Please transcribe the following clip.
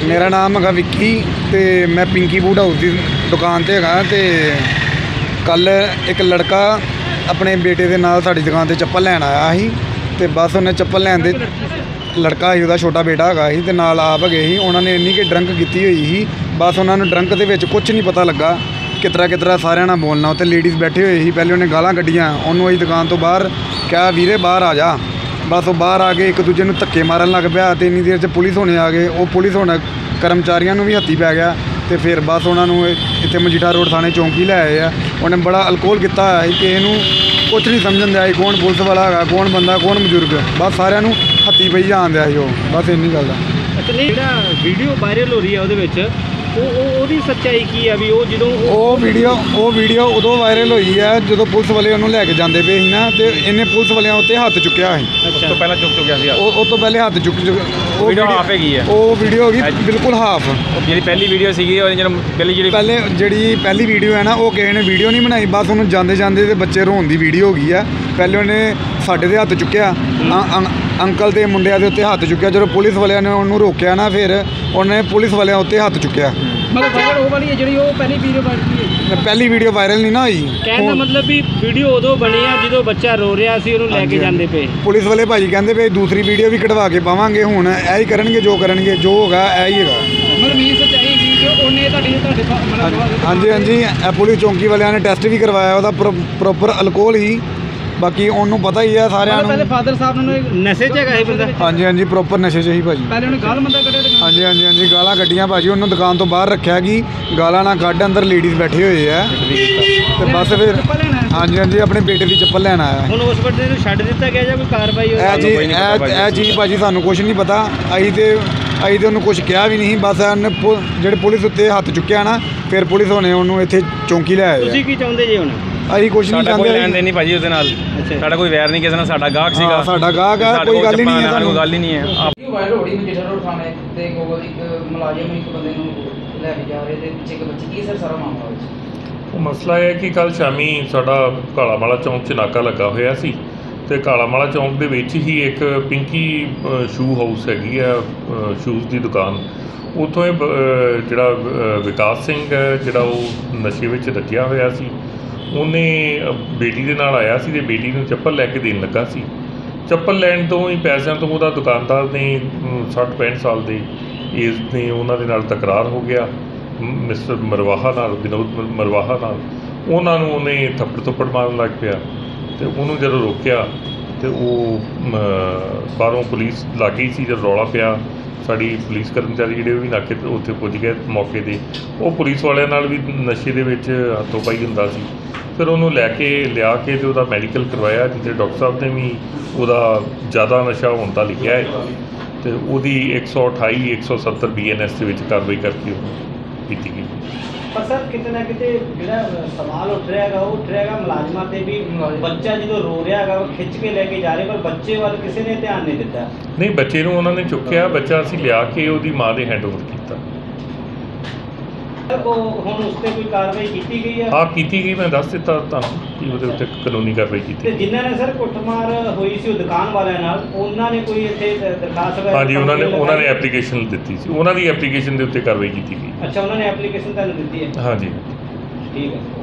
मेरा नाम है विक्की ते मैं पिंकी बूट हाउस की दुकान ते हैगा ते कल एक लड़का अपने बेटे के नाल साडी दुकान ते चप्पल लैन आया ही ते बस उन्हें चप्पल लैन दे लड़का ही उहदा छोटा बेटा हैगा ही ते नाल आप गए ही। उन्होंने इन्नी कि ड्रंक की हुई ही, बस उन्होंने ड्रंक दे विच कुछ नहीं पता लगा कितरा सारे नाल बोलना। उत्ते लेडीज़ बैठे हुए ही, पहले उन्हें गालां कड्डियां, उन्होंने इस दुकान तो बाहर क्या वीरे बाहर आ जा। बस वो बाहर आ गए, एक दूजे नूं धक्के मारन लग पिया ते इन्नी देर च पुलिस होने आ गए। वो पुलिस होने कर्मचारियों भी हत्थी पै गया तो फिर बस उन्होंने इतने मजीठा रोड थाने चौंकी लै आए आ। उन्हें बड़ा अल्कोहल किया है कि इनू कुछ नहीं समझन दिया कौन पुलिस वाला है, कौन बंदा, कौन बजुर्ग, बस सारिਆਂ ਨੂੰ हत्थी पई जान दिया वो, बस इन्नी गल है। अच्छा नहीं जो वीडियो वायरल हो रही है वो ਉਹਦੀ ਸੱਚਾਈ ਕੀ ਹੈ ਵੀ ਉਹ ਜਦੋਂ ਉਹ ਵੀਡੀਓ ਉਦੋਂ ਵਾਇਰਲ ਹੋਈ ਹੈ ਜਦੋਂ ਪੁਲਿਸ ਵਾਲੇ ਉਹਨੂੰ ਲੈ ਕੇ ਜਾਂਦੇ ਪਏ ਸੀ ਨਾ ਤੇ ਇਹਨੇ ਪੁਲਿਸ ਵਾਲਿਆਂ ਉੱਤੇ ਹੱਥ ਚੁੱਕਿਆ ਸੀ। ਉਸ ਤੋਂ ਪਹਿਲਾਂ ਚੁੱਕ ਚੁੱਕਿਆ ਸੀ ਉਹ ਤੋਂ ਪਹਿਲੇ ਹੱਥ ਚੁੱਕ ਉਹ ਵੀਡੀਓ ਹਾਫ ਹੈਗੀ ਹੈ। ਉਹ ਵੀਡੀਓ ਹੋ ਗਈ ਬਿਲਕੁਲ ਹਾਫ। ਜਿਹੜੀ ਪਹਿਲੀ ਵੀਡੀਓ ਸੀਗੀ ਉਹ ਜਿਹੜੀ ਪਹਿਲੀ ਵੀਡੀਓ ਹੈ ਨਾ ਉਹ ਕਿਸੇ ਨੇ ਵੀਡੀਓ ਨਹੀਂ ਬਣਾਈ, ਬਸ ਉਹਨੂੰ ਜਾਂਦੇ ਜਾਂਦੇ ਤੇ ਬੱਚੇ ਰੋਣ ਦੀ ਵੀਡੀਓ ਹੋ ਗਈ ਆ। ਪਹਿਲੇ ਉਹਨੇ ਸਾਡੇ ਦੇ ਹੱਥ ਚੁੱਕਿਆ, ਅੰਕਲ ਦੇ ਮੁੰਡਿਆਂ ਦੇ ਉੱਤੇ ਹੱਥ ਚੁੱਕਿਆ। ਜਦੋਂ ਪੁਲਿਸ ਵਾਲਿਆਂ ਨੇ ਉਹਨੂੰ ਰੋਕਿਆ ਨਾ ਫਿਰ ਉਹਨੇ ਪੁਲਿਸ ਵਾਲਿਆਂ ਉੱਤੇ ਹੱਥ ਚੁੱਕਿਆ। ਮਤਲਬ ਵਾਇਰਲ ਉਹ ਵਾਲੀ ਜਿਹੜੀ ਉਹ ਪਹਿਲੀ ਵੀਡੀਓ ਵਾਇਰਲ ਨਹੀਂ ਨਾ ਹੋਈ। ਕਹਿਣ ਦਾ ਮਤਲਬ ਵੀ ਵੀਡੀਓ ਉਦੋਂ ਬਣੀ ਆ ਜਦੋਂ ਬੱਚਾ ਰੋ ਰਿਹਾ ਸੀ, ਉਹਨੂੰ ਲੈ ਕੇ ਜਾਂਦੇ ਪਏ ਪੁਲਿਸ ਵਾਲੇ ਭਾਜੀ ਕਹਿੰਦੇ ਪਏ ਦੂਸਰੀ ਵੀਡੀਓ ਵੀ ਕਢਵਾ ਕੇ ਪਾਵਾਂਗੇ। ਹੁਣ ਇਹ ਹੀ ਕਰਨਗੇ ਜੋ ਹੋਗਾ ਇਹ ਹੀ ਹੈਗਾ। ਮਤਲਬ ਇਹ ਸੱਚਾਈ ਕੀ ਕਿ ਉਹਨੇ ਹਾਂਜੀ ਇਹ ਪੁਲਿਸ ਚੌਂਕੀ ਵਾਲਿਆਂ ਨੇ ਟੈਸਟ ਵੀ ਕਰਵਾਇਆ, ਉਹਦਾ ਪ੍ਰੋਪਰ ਅਲਕੋਹਲ ਹੀ। ਬਾਕੀ ਉਹਨੂੰ ਪਤਾ ਹੀ ਹੈ ਸਾਰਿਆਂ ਨੂੰ। ਪਹਿਲੇ ਫਾਦਰ ਸਾਹਿਬ ਨੂੰ ਨਸ਼ੇ 'ਚ ਹੈਗਾ ਇਹ ਬੰਦਾ। ਹਾਂਜੀ ਪ੍ਰੋਪਰ ਨਸ਼ੇ 'ਚ ਹੀ ਭਾਜੀ। ਪਹਿਲੇ ਉਹਨੇ ਗਾਲ ਮੰਦਾ ਕੱਢਿਆ। ਹਾਂਜੀ ਗਾਲਾਂ ਕੱਢੀਆਂ ਭਾਜੀ। ਉਹਨੂੰ ਦੁਕਾਨ ਤੋਂ ਬਾਹਰ ਰੱਖਿਆ ਕਿ ਗਾਲਾਂ ਨਾ ਕੱਢ, ਅੰਦਰ ਲੇਡੀਜ਼ ਬੈਠੇ ਹੋਏ ਆ ਤੇ ਬਸ ਫਿਰ ਹਾਂਜੀ ਆਪਣੇ ਬੇਟੇ ਦੀ ਚੱਪਲ ਲੈਣ ਆਇਆ। ਹੁਣ ਉਸ ਬੰਦੇ ਨੂੰ ਛੱਡ ਦਿੱਤਾ ਗਿਆ ਜਾਂ ਕੋਈ ਕਾਰਵਾਈ ਹੋਈ? ਇਹ ਚੀਜ਼ ਭਾਜੀ ਸਾਨੂੰ ਕੁਝ ਨਹੀਂ ਪਤਾ। ਅਸੀਂ ਤੇ ਉਹਨੂੰ ਕੁਝ ਕਿਹਾ ਵੀ ਨਹੀਂ। ਬਸ ਉਹਨੇ ਜਿਹੜੇ ਪੁਲਿਸ ਉੱਤੇ ਹੱਥ ਚੁੱਕਿਆ ਨਾ ਫਿਰ ਪੁਲਿਸ ਹੋਣੇ ਉਹਨੂੰ ਇੱਥੇ ਚੌਂਕੀ ਲੈ ਆਏ। ਤੁਸੀਂ ਕੀ ਚਾਹੁੰਦੇ ਜੀ ਹੁਣ? ਅਸੀਂ ਕੁਝ ਨਹੀਂ ਚਾਹੁੰਦੇ। ਕੋਈ ਲੈਣ ਦੇਣ ਨਹੀਂ ਭਾਜੀ ਉਹਦੇ ਨਾਲ। ਸਾਡਾ ਕੋਈ ਵੈਰ ਨਹੀਂ ਕਿਸੇ ਨਾਲ, ਸਾਡਾ ਗਾਹਕ ਸੀਗਾ। ਸਾਡਾ ਗਾਹਕ ਹੈ, ਕੋਈ ਗੱਲ ਹੀ ਨਹੀਂ ਹੈ। ਕੋਈ ਗੱਲ ਹੀ ਨਹੀਂ ਹੈ। ਵਾਇਰਲ ਹੋ ਰਹੀ ਮਜੀਠਾ ਰੋਡ ਥਾਣੇ ਤੇ ਕੋਲ ਇੱਕ ਮੁਲਾਜ਼ਮ ਇੱਕ ਬੰਦੇ ਨੂੰ ਲੈ ਕੇ ਜਾ ਰਹੇ ਤੇ ਪਿੱਛੇ ਇੱਕ ਬੱਚੀ, ਕੀ ਸਰ ਸਾਰਾ ਮਾਮਲਾ ਵਿੱਚ? ਉਹ ਮਸਲਾ ਇਹ ਹੈ ਕਿ ਕੱਲ ਸ਼ਾਮੀ ਸਾਡਾ ਕਾਲਾਮਾਲਾ ਚੌਂਕ 'ਚ ਨਾਕਾ ਲੱਗਾ ਹੋਇਆ ਸੀ ਤੇ ਕਾਲਾਮਾਲਾ ਚੌਂਕ ਦੇ ਵਿੱਚ ਹੀ ਇੱਕ ਪਿੰਕੀ ਸ਼ੂ ਹਾਊਸ ਹੈਗੀ ਆ, ਸ਼ੂਜ਼ ਦੀ ਦੁਕਾਨ। ਉੱਥੋਂ ਇਹ ਜਿਹੜਾ ਵਿਕਾਸ ਸਿੰਘ ਜਿਹੜਾ ਉਹ ਨਸ਼ੇ ਵਿੱਚ ਰੱਜਿਆ ਹੋਇਆ ਸੀ, ਉਹਨੇ ਬੇਟੀ ਦੇ ਨਾਲ ਆਇਆ ਸੀ ਤੇ ਬੇਟੀ ਨੂੰ ਚੱਪਲ ਲੈ ਕੇ ਦੇਣ ਲੱਗਾ ਸੀ। ਚੱਪਲ ਲੈਣ ਤੋਂ ਹੀ ਪੈਸਿਆਂ ਤੋਂ ਉਹਦਾ ਦੁਕਾਨਦਾਰ ਨੇ 60-65 ਸਾਲ ਦੇ ਏਜ ਨੇ ਉਹਨਾਂ ਦੇ ਨਾਲ ਤਕਰਾਰ ਹੋ ਗਿਆ, ਮਿਸਟਰ ਮਰਵਾਹਾ ਨਾਲ, ਵਿਨੋਦ ਮਰਵਾਹਾ ਨਾਲ। ਉਹਨਾਂ ਨੂੰ ਉਹਨੇ ਥੱਪੜ ਮਾਰਨ ਲੱਗ ਪਿਆ ਤੇ ਉਹਨੂੰ ਜਦੋਂ ਰੋਕਿਆ ਤੇ ਉਹ ਬਾਹਰੋਂ ਪੁਲਿਸ ਲੱਗ ਗਈ ਸੀ। ਜਦੋਂ ਰੌਲਾ ਪਿਆ ਸਾਡੀ ਪੁਲਿਸ ਕਰਮਚਾਰੀ ਜਿਹੜੇ ਉਹ ਵੀ ਨਾਕੇ ਤੇ ਉੱਥੇ ਪੁੱਜ ਗਏ ਮੌਕੇ 'ਤੇ। ਉਹ ਪੁਲਿਸ ਵਾਲਿਆਂ ਨਾਲ ਵੀ ਨਸ਼ੇ ਦੇ ਵਿੱਚ ਹੱਥੋਂ ਪਾਈ ਹੁੰਦਾ ਸੀ। ਫਿਰ ਉਹਨੂੰ ਲਿਆ ਕੇ ਤੇ ਉਹਦਾ ਮੈਡੀਕਲ ਕਰਵਾਇਆ, ਜਿੱਥੇ ਡਾਕਟਰ ਸਾਹਿਬ ਨੇ ਵੀ ਉਹਦਾ ਜ਼ਿਆਦਾ ਨਸ਼ਾ ਹੋਣ ਦਾ ਲਿਖਿਆ ਹੈ ਤੇ ਉਹਦੀ 128 170 BNS ਦੇ ਵਿੱਚ ਕਾਰਵਾਈ ਕਰਕੇ ਉਹ ਕੀਤੀ ਗਈ। ਪਰ ਸਰ ਕਿਤੇ ਨਾ ਕਿਤੇ ਜਿਹੜਾ ਸਵਾਲ ਉੱਠ ਰਿਹਾ ਹੈਗਾ ਮੁਲਾਜ਼ਮਾਂ ਤੇ ਵੀ, ਬੱਚਾ ਜਦੋਂ ਰੋ ਰਿਹਾ ਹੈਗਾ ਉਹ ਖਿੱਚ ਕੇ ਲੈ ਕੇ ਜਾ ਰਹੇ ਪਰ ਬੱਚੇ ਵੱਲ ਕਿਸੇ ਨੇ ਧਿਆਨ ਨਹੀਂ ਦਿੱਤਾ। ਨਹੀਂ, ਬੱਚੇ ਨੂੰ ਉਹਨਾਂ ਨੇ ਚੁੱਕਿਆ, ਬੱਚਾ ਅਸੀਂ ਲਿਆ ਕੇ ਉਹਦੀ ਮਾਂ ਦੇ ਹੈਂਡਓਵਰ ਕੀਤਾ। ਉਹ ਹੁਣ ਉਸ 'ਤੇ ਕੋਈ ਕਾਰਵਾਈ ਕੀਤੀ ਗਈ ਹੈ? ਹਾਂ ਕੀਤੀ ਗਈ, ਮੈਂ ਦੱਸ ਦਿੱਤਾ ਤੁਹਾਨੂੰ ਕਿ ਉਹਦੇ ਉੱਤੇ ਕਾਨੂੰਨੀ ਕਾਰਵਾਈ ਕੀਤੀ। ਤੇ ਜਿਨ੍ਹਾਂ ਨੇ ਸਰ ਕੁੱਟਮਾਰ ਹੋਈ ਸੀ ਉਹ ਦੁਕਾਨ ਵਾਲਿਆਂ ਨਾਲ, ਉਹਨਾਂ ਨੇ ਕੋਈ ਇੱਥੇ ਦਰਖਾਸਤ ਵਗੈਰਾ? ਹਾਂਜੀ ਉਹਨਾਂ ਨੇ ਐਪਲੀਕੇਸ਼ਨ ਦਿੱਤੀ ਸੀ, ਉਹਨਾਂ ਦੀ ਐਪਲੀਕੇਸ਼ਨ ਦੇ ਉੱਤੇ ਕਾਰਵਾਈ ਕੀਤੀ ਗਈ। ਅੱਛਾ, ਉਹਨਾਂ ਨੇ ਐਪਲੀਕੇਸ਼ਨ ਤੁਹਾਨੂੰ ਦਿੱਤੀ ਹੈ? ਹਾਂਜੀ ਠੀਕ ਹੈ।